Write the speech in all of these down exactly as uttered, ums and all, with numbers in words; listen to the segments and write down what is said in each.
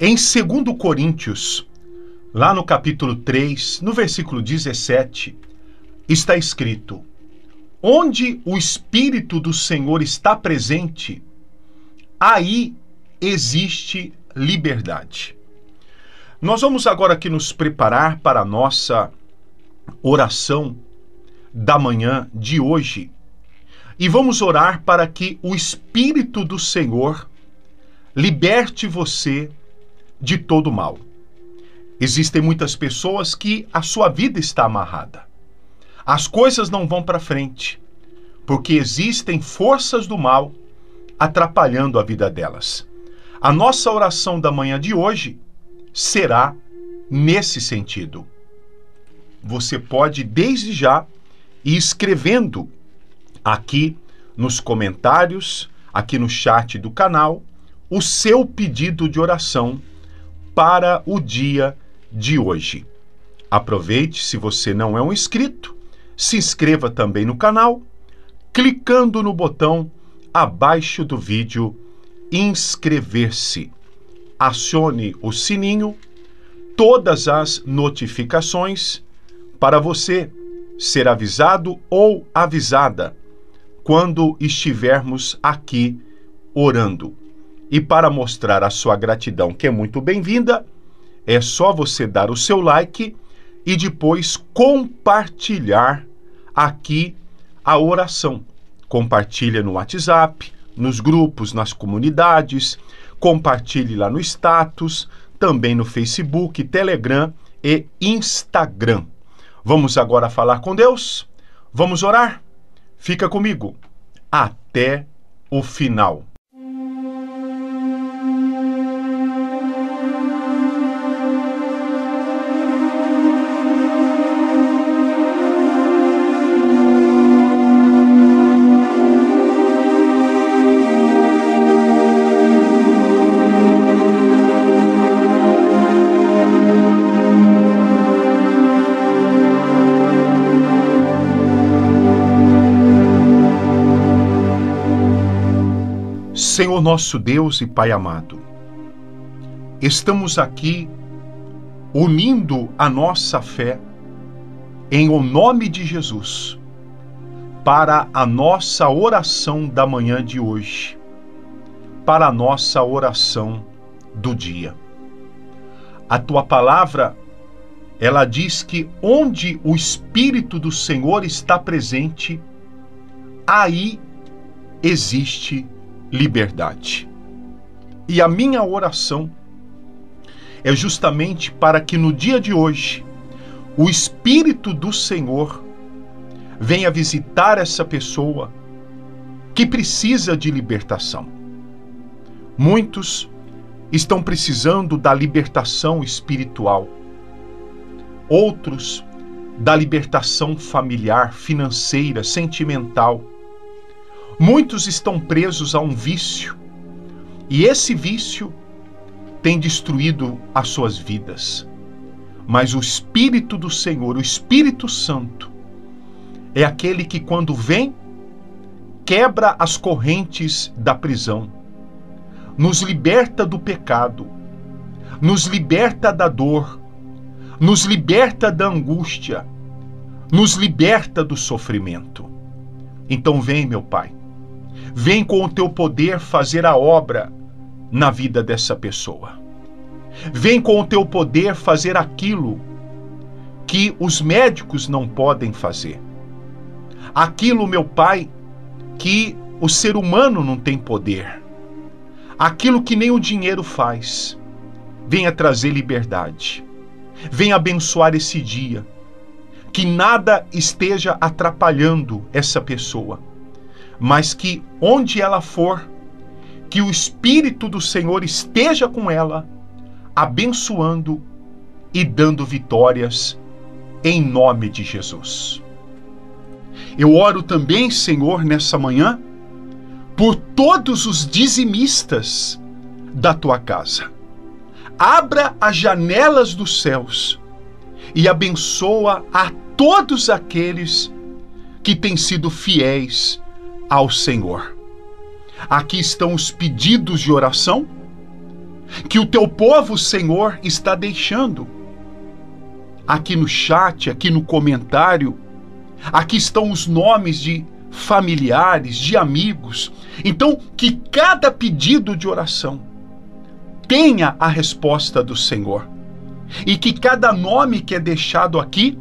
Em segundo Coríntios, lá no capítulo três, no versículo dezessete, está escrito: onde o Espírito do Senhor está presente, aí existe liberdade. Nós vamos agora aqui nos preparar para a nossa oração da manhã de hoje. E vamos orar para que o Espírito do Senhor liberte você de todo mal. Existem muitas pessoas que a sua vida está amarrada. As coisas não vão para frente, porque existem forças do mal atrapalhando a vida delas. A nossa oração da manhã de hoje será nesse sentido. Você pode, desde já, ir escrevendo aqui nos comentários, aqui no chat do canal, o seu pedido de oração para o dia de hoje. Aproveite, se você não é um inscrito, se inscreva também no canal, clicando no botão abaixo do vídeo inscrever-se. Acione o sininho, todas as notificações para você ser avisado ou avisada quando estivermos aqui orando. E para mostrar a sua gratidão, que é muito bem-vinda, é só você dar o seu like e depois compartilhar aqui a oração. Compartilha no WhatsApp, nos grupos, nas comunidades, compartilhe lá no status, também no Facebook, Telegram e Instagram. Vamos agora falar com Deus? Vamos orar? Fica comigo até o final. Senhor nosso Deus e Pai amado, estamos aqui unindo a nossa fé em o nome de Jesus para a nossa oração da manhã de hoje, para a nossa oração do dia. A tua palavra, ela diz que onde o Espírito do Senhor está presente, aí existe liberdade. E a minha oração é justamente para que no dia de hoje o Espírito do Senhor venha visitar essa pessoa que precisa de libertação. Muitos estão precisando da libertação espiritual, outros da libertação familiar, financeira, sentimental. Muitos estão presos a um vício, e esse vício tem destruído as suas vidas. Mas o Espírito do Senhor, o Espírito Santo, é aquele que, quando vem, quebra as correntes da prisão, nos liberta do pecado, nos liberta da dor, nos liberta da angústia, nos liberta do sofrimento. Então vem, meu Pai, vem com o teu poder fazer a obra na vida dessa pessoa. Vem com o teu poder fazer aquilo que os médicos não podem fazer. Aquilo, meu Pai, que o ser humano não tem poder. Aquilo que nem o dinheiro faz. Venha trazer liberdade. Venha abençoar esse dia. Que nada esteja atrapalhando essa pessoa, mas que onde ela for, que o Espírito do Senhor esteja com ela, abençoando e dando vitórias em nome de Jesus. Eu oro também, Senhor, nessa manhã, por todos os dizimistas da tua casa. Abra as janelas dos céus e abençoa a todos aqueles que têm sido fiéis ao Senhor. Aqui estão os pedidos de oração. que o teu povo, Senhor, está deixando. Aqui no chat, aqui no comentário, aqui estão os nomes de familiares, de amigos. Então, que cada pedido de oração tenha a resposta do Senhor. E que cada nome que é deixado aqui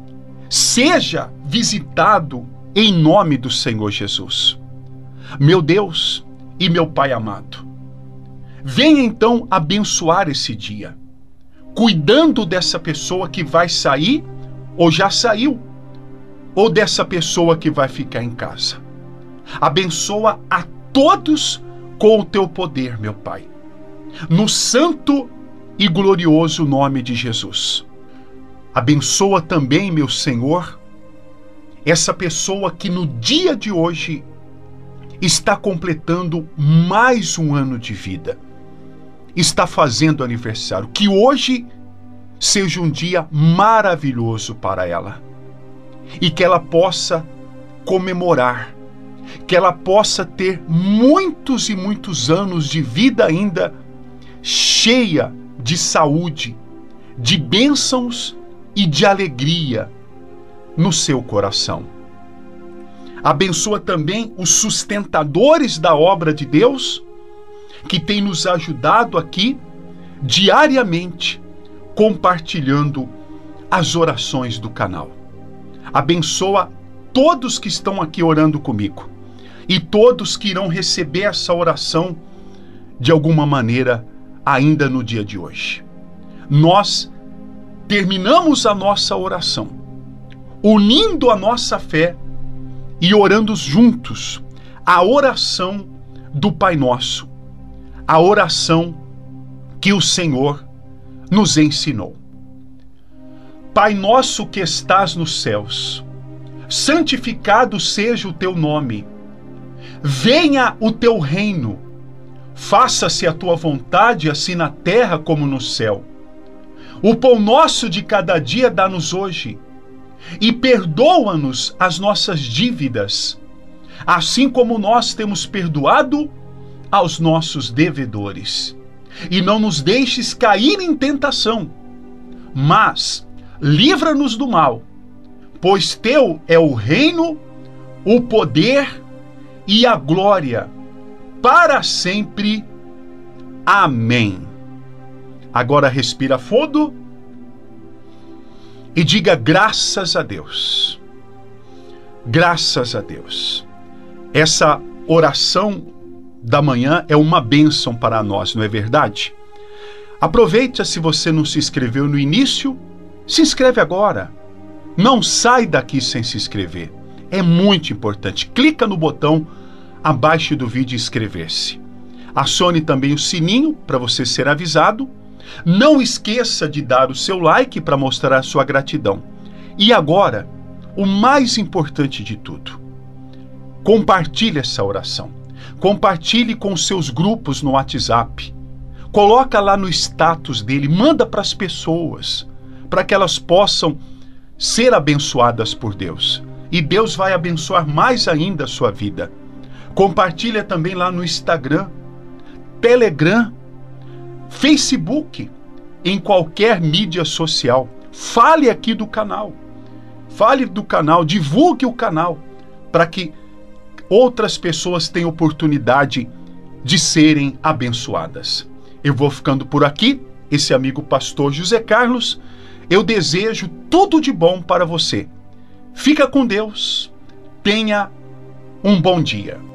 seja visitado em nome do Senhor Jesus. Meu Deus e meu Pai amado, venha então abençoar esse dia, cuidando dessa pessoa que vai sair ou já saiu, ou dessa pessoa que vai ficar em casa. Abençoa a todos com o teu poder, meu Pai, no santo e glorioso nome de Jesus. Abençoa também, meu Senhor, essa pessoa que no dia de hoje está completando mais um ano de vida, está fazendo aniversário, que hoje seja um dia maravilhoso para ela e que ela possa comemorar, que ela possa ter muitos e muitos anos de vida ainda cheia de saúde, de bênçãos e de alegria no seu coração. Abençoa também os sustentadores da obra de Deus, que têm nos ajudado aqui diariamente, compartilhando as orações do canal. Abençoa todos que estão aqui orando comigo e todos que irão receber essa oração de alguma maneira ainda no dia de hoje. Nós terminamos a nossa oração, unindo a nossa fé e orando juntos a oração do Pai Nosso, a oração que o Senhor nos ensinou. Pai nosso que estás nos céus, santificado seja o teu nome. Venha o teu reino. Faça-se a tua vontade, assim na terra como no céu. O pão nosso de cada dia dá-nos hoje. E perdoa-nos as nossas dívidas, assim como nós temos perdoado aos nossos devedores. E não nos deixes cair em tentação, mas livra-nos do mal, pois teu é o reino, o poder e a glória, para sempre. Amém. Agora respira fundo e diga graças a Deus. Graças a Deus. Essa oração da manhã é uma bênção para nós, não é verdade? Aproveita, se você não se inscreveu no início, se inscreve agora. Não sai daqui sem se inscrever. É muito importante. Clica no botão abaixo do vídeo inscrever-se. Acione também o sininho para você ser avisado. Não esqueça de dar o seu like para mostrar a sua gratidão. E agora, o mais importante de tudo, compartilhe essa oração. Compartilhe com seus grupos no WhatsApp. Coloca lá no status dele, manda para as pessoas, para que elas possam ser abençoadas por Deus. E Deus vai abençoar mais ainda a sua vida. Compartilha também lá no Instagram, Telegram, Facebook, em qualquer mídia social. Fale aqui do canal. Fale do canal, divulgue o canal, para que outras pessoas tenham oportunidade de serem abençoadas. Eu vou ficando por aqui, esse amigo pastor José Carlos. Eu desejo tudo de bom para você. Fica com Deus. Tenha um bom dia.